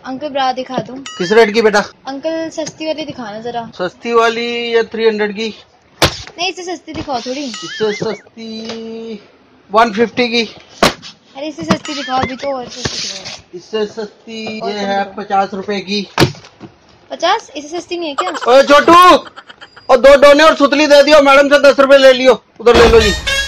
Uncle ब्रा दिखा दो। किस रेट की बेटा? अंकल सस्ती वाली दिखाना जरा। सस्ती वाली या 300 की? नहीं, इससे सस्ती दिखाओ थोड़ी। इससे सस्ती 150 की। अरे इससे सस्ती दिखाओ अभी तो, और सस्ती दिखाओ। इससे सस्ती ये है 50 रुपए की। 50? इससे सस्ती नहीं है क्या? ओए छोटू, और 2 डोने और सुतली दे दियो, मैडम से 10 रुपए ले लियो, उधर ले लो जी।